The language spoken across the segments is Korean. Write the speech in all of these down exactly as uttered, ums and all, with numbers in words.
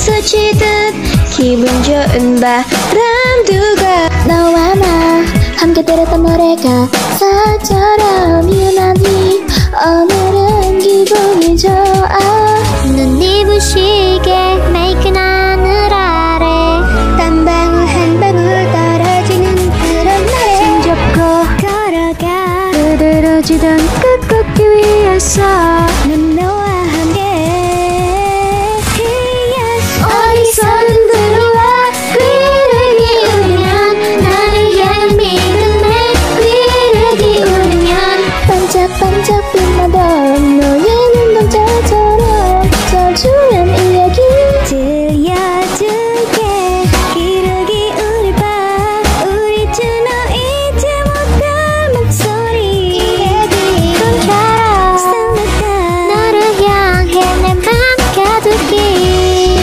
스치듯 기분 좋은 바람 두고 너와 나 함께 들었던 노래가 사처럼 유난히 오늘은 기분이 좋아. 눈이 부시게 맑은 하늘 아래 땀방울 한 방울 떨어지는 그런 날에 손 잡고 걸어가 부드러지던 끝걷기 위해서 난 너와 함께 어디서든 들어와 귀를 기울이면 나를 향한 믿음의 귀를 기울이면 반짝반짝 빛나던 너의 눈동자처럼 소중한 이야기 들려줄게. 귀를 기울여봐. 우리 둘로 잊지 못할 목소리 꿈처럼 설렜던 너를 향해 내 맘 가득히.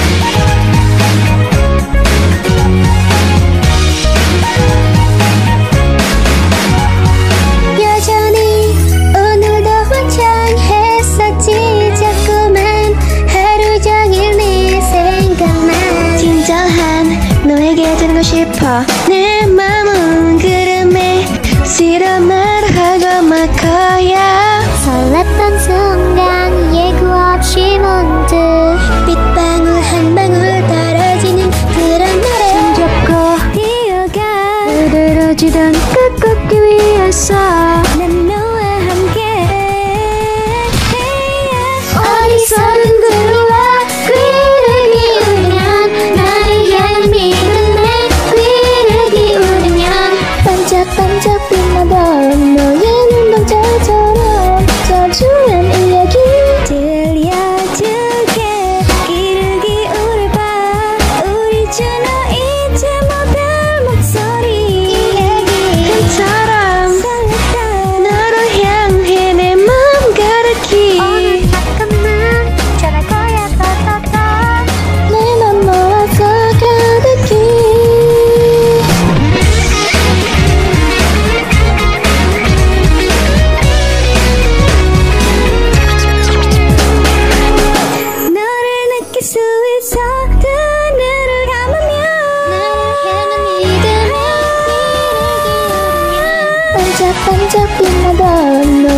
여전히 오늘도 환장했었지. 자꾸만 하루 종일 네 생각만 진정한 너에게 전하고 싶어. 내 맘은 구름에 싫어 말하고 말 거야. 설렜던 순간 예고 없이 문득 빗방울 한 방울 떨어지는 그런 날에 손 잡고 뛰어가 부드러지던 끝걷기 위해서 난 너와 함께. 어디서든 들어와 귀를 기울이면 나를 향한 믿음의 귀를 기울이면 반짝반짝 빛나던 너의 눈동자처럼 소중한 이야기 들려줄게. 귀를 기울여봐. 우리 둘로 잊지 못할 목소리 꿈처럼 설렜던 너를 향해 내 맘 가득히 오늘 잠깐만 전할 거야. 따따따 내 맘 모아서 가득히 너를 느낄 수 있어. 두 눈을 감으면 나를 향한 믿음의 귀를 기울이면 반짝반짝 빛나던